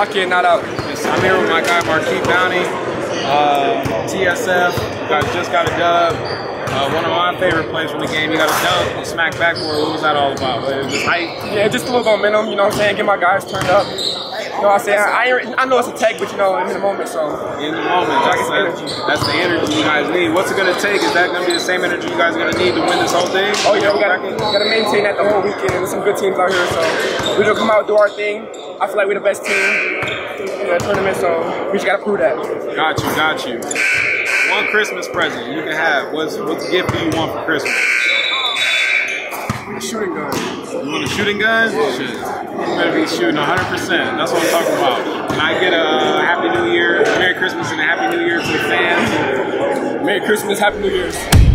Rocky and Not Out. Yes, I'm here with my guy Marquis Bounty, TSF. You guys just got a dub. One of my favorite plays from the game. You got a dub, you smack backboard. What was that all about? It was just hype. Yeah, just a little momentum. You know what I'm saying? Get my guys turned up. You know what I'm saying? I know it's a tech, but you know, in the moment, so. In the moment, that's the energy you guys need. What's it gonna take? Is that gonna be the same energy you guys are gonna need to win this whole thing? Oh yeah, we gotta maintain that the whole weekend. There's some good teams out here, so we're gonna come out and do our thing. I feel like we're the best team in the tournament, so we just gotta prove that. Got you. One Christmas present you can have. What's the gift do you want for Christmas? A shooting gun. You want a shooting gun? Shit. You better be shooting 100%. That's what I'm talking about. Can I get a Happy New Year, Merry Christmas, and a Happy New Year to the fans? Merry Christmas, Happy New Year's.